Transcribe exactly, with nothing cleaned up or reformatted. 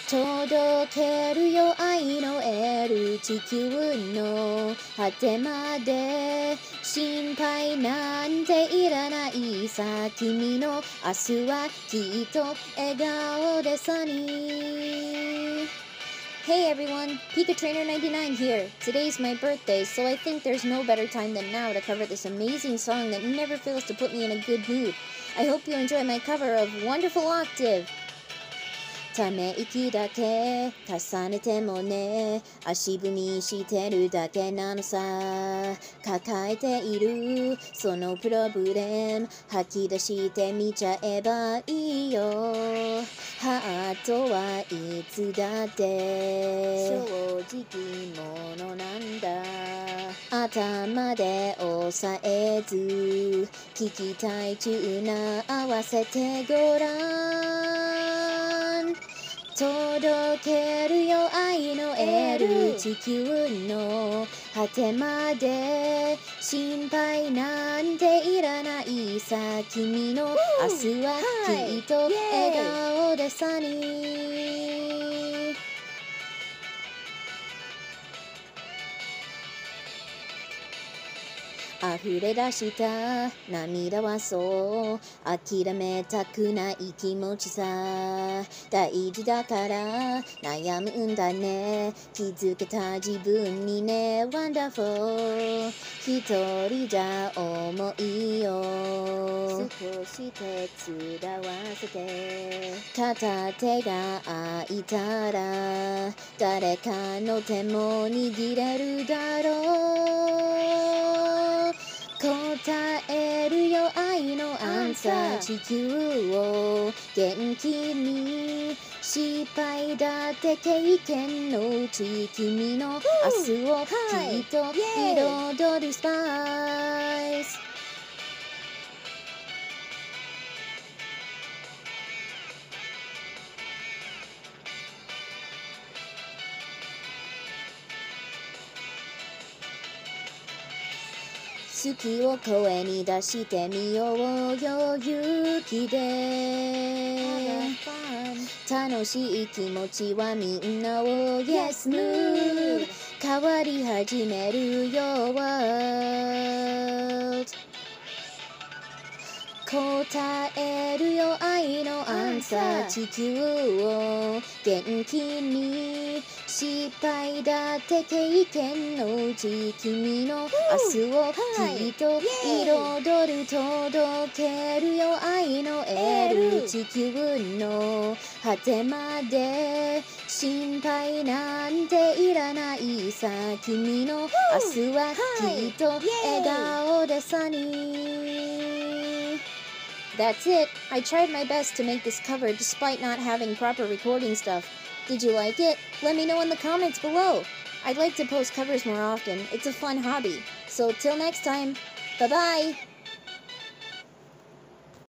届けるよ愛のエール地球の果てまで心配なんていらないさ君の明日はきっと笑顔でさに Hey everyone, Pika Trainer ninety-nine here. Today's my birthday, so I think there's no better time than now to cover this amazing song that never fails to put me in a good mood. I hope you enjoy my cover of Wonderful Octave. ため息だけ重ねてもね足踏みしてるだけなのさ抱えているそのプロブレム吐き出してみちゃえばいいよハートはいつだって正直者なんだ頭で押さえず聞きたいチューナー合わせてごらん届けるよ愛のエール地球の果てまで心配なんていらないさ君の明日はきっと笑顔でさに溢れ出した涙はそう諦めたくない気持ちさ大事だから悩むんだね気づけた自分にね Wonderful 一人じゃ重いよ少し手伝わせて片手が空いたら誰かの手も握れるだろう答えるよ愛のアンサー地球を元気に失敗だって経験のうち君の明日をきっと彩るスパイス好きを声に出してみようよ勇気で楽しい気持ちはみんなを Yes move 変わり始めるよ World 答えるよ愛のアンサー地球を元気に失敗だって経験のうち君の明日をきっと彩る届けるよ愛のエール地球の果てまで心配なんていらないさ君の明日はきっと笑顔でさにThat's it. I tried my best to make this cover despite not having proper recording stuff. Did you like it? Let me know in the comments below. I'd like to post covers more often. It's a fun hobby. So till next time, bye bye!